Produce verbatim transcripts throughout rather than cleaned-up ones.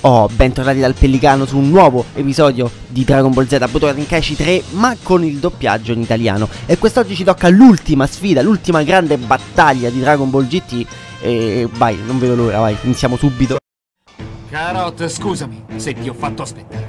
Oh, bentornati dal Pellicano su un nuovo episodio di Dragon Ball Z Butoden Tenkaichi tre, ma con il doppiaggio in italiano. E quest'oggi ci tocca l'ultima sfida, l'ultima grande battaglia di Dragon Ball G T. E vai, non vedo l'ora, vai, iniziamo subito. Carrot, scusami se ti ho fatto aspettare.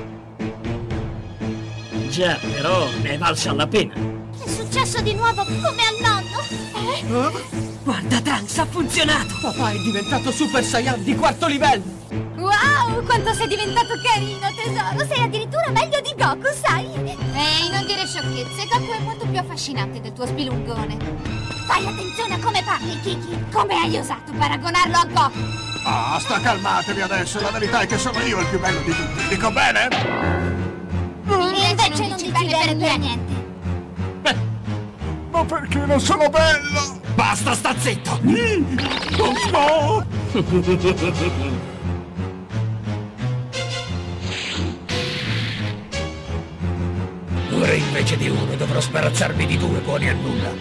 Già, però ne è valsa la pena. È successo di nuovo come al nonno? Eh? Oh? Guarda, Trunks, ha funzionato! Papà è diventato Super Saiyan di quarto livello! Wow, quanto sei diventato carino, tesoro! Sei addirittura meglio di Goku, sai? Ehi, non dire sciocchezze, Goku è molto più affascinante del tuo spilungone. Fai attenzione a come parli, Kiki! Come hai osato paragonarlo a Goku? Ah, sta calmatevi adesso, la verità è che sono io il più bello di tutti, dico bene? E invece non dici bene per niente. Beh, ma perché non sono bello? Basta, sta zitto! Oh, no! Ora invece di uno dovrò sbarazzarmi di due buoni a nulla.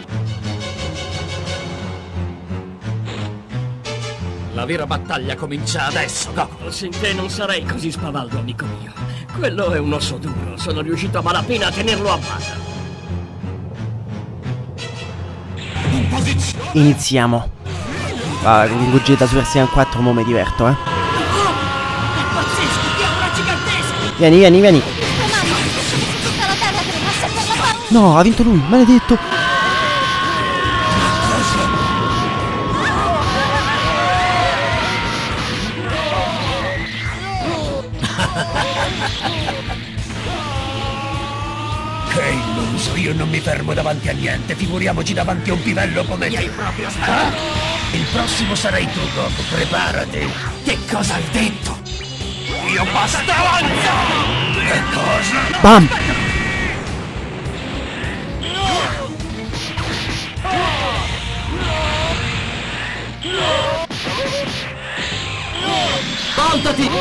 La vera battaglia comincia adesso, Goku. Sin te non sarei così spavaldo, amico mio. Quello è un osso duro, sono riuscito a malapena a tenerlo a bada. Iniziamo. Ah, con Gogeta Super Saiyan quattro mo mi diverto, eh. È pazzesco, che aura gigantesca! Vieni, vieni, vieni. Mamma, tutta la terra tremasse per la paura. No, ha vinto lui, maledetto. Che illuso, io non mi fermo davanti a niente, figuriamoci davanti a un pivello come te. Hai proprio Ah? Il prossimo sarai tu, Goku, preparati. Che cosa hai detto? Io basta avanza! Che cosa? Bam. Voltati!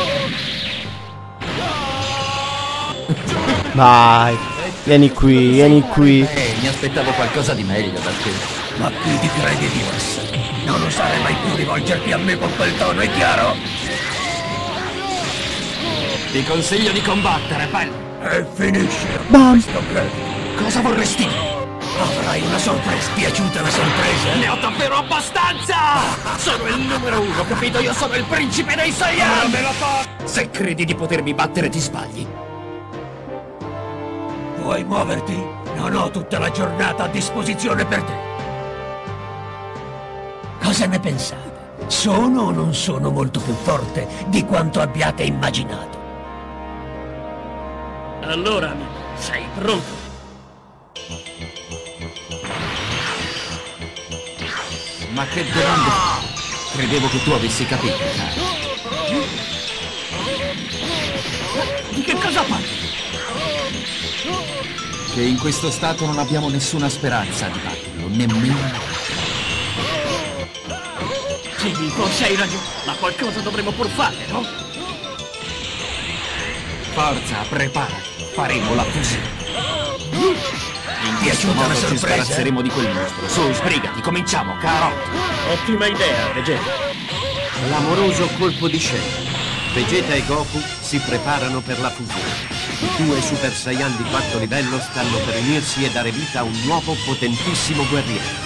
Vai. Vieni qui, vieni qui. Eh, mi aspettavo qualcosa di meglio da te. Ma qui ti credi di essere? Non osare mai più rivolgerti a me con quel tono, è chiaro? Ti consiglio di combattere, bello! E finisci Bam. questo credito. Cosa vorresti? Avrai una sorpresa. Piaciuta la sorpresa? Ne ho davvero abbastanza! Sono il numero uno, capito? Io sono il principe dei Saiyan! Me la fa! Se credi di potermi battere ti sbagli. Vuoi muoverti? Non ho tutta la giornata a disposizione per te. Cosa ne pensate? Sono o non sono molto più forte di quanto abbiate immaginato? Allora, amico, sei pronto? Ma che domande? Credevo che tu avessi capito, caro. Di che cosa parli? Che in questo stato non abbiamo nessuna speranza di batterlo, nemmeno. Sì, forse hai ragione, ma qualcosa dovremmo pur fare, no? Forza, preparati, faremo la fusione. In questo Piaciuta la modo ci sorpresa? sbarazzeremo di quel mostro. Su, sbrigati, cominciamo, Carrot. Ottima idea, Vegeta. Clamoroso colpo di scena. Vegeta e Goku si preparano per la fusione. I due Super Saiyan di quarto livello stanno per unirsi e dare vita a un nuovo potentissimo guerriero.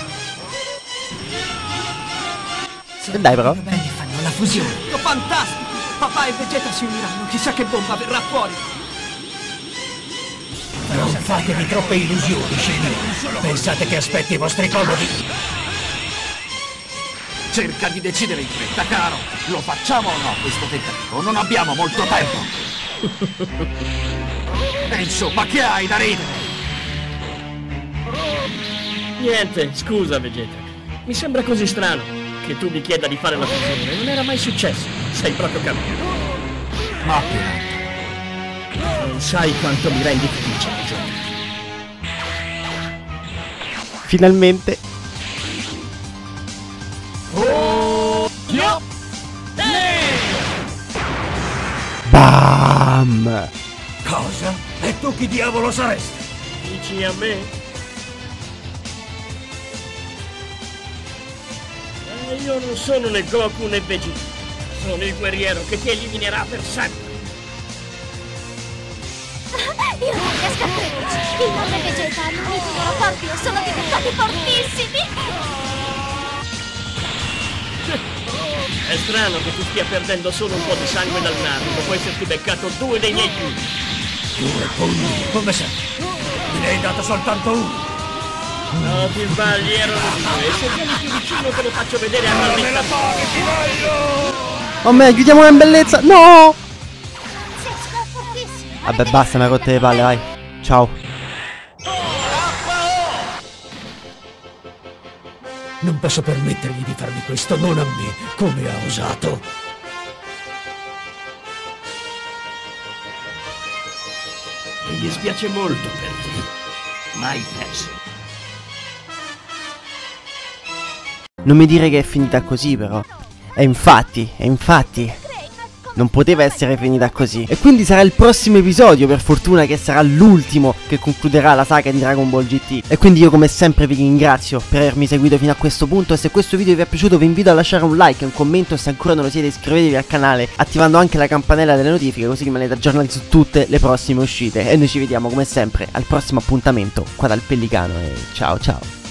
E dai però. Bene, fanno la fusione. Oh, fantastico! Papà e Vegeta si uniranno, chissà che bomba verrà fuori. Non fatevi troppe illusioni, scimmie. Pensate che aspetti i vostri comodi? Cerca di decidere in fretta, caro. Lo facciamo o no questo tentativo? Non abbiamo molto tempo. E insomma, che hai da ridere? Niente, scusa, Vegeta. Mi sembra così strano che tu mi chieda di fare la fusione. Non era mai successo. Sei proprio cambiato. Ma che... Non sai quanto mi rendi felice, Vegeta. Finalmente. Bam. Cosa? E tu chi diavolo saresti? Dici a me? Eh, io non sono né Goku né Vegeta. Sono il guerriero che ti eliminerà per sempre. Io non riesco a crederci. Il nome Vegeta ha unito i loro corpi e sono diventati fortissimi. È strano che tu stia perdendo solo un po' di sangue dal naso dopo esserti beccato due dei miei pugni. Due pugni? Come sei? Me ne hai dato soltanto uno. No, ti sbagli, erano due. E se vieni più vicino te lo faccio vedere a me la che ti voglio! Oh me, chiudiamo una bellezza. No! Pazzesco, è fortissimo. Vabbè, basta, mi ha rotto le palle, vai. Ciao. Non posso permettergli di farmi questo, non a me, come ha osato. Mi dispiace molto per te, ma hai perso. Non mi dire che è finita così, però. E infatti, e infatti non poteva essere finita così. E quindi sarà il prossimo episodio, per fortuna, che sarà l'ultimo che concluderà la saga di Dragon Ball G T. E quindi io come sempre vi ringrazio per avermi seguito fino a questo punto. E se questo video vi è piaciuto vi invito a lasciare un like e un commento. E se ancora non lo siete iscrivetevi al canale attivando anche la campanella delle notifiche, così rimanete aggiornati su tutte le prossime uscite. E noi ci vediamo come sempre al prossimo appuntamento qua dal Pellicano. E ciao ciao.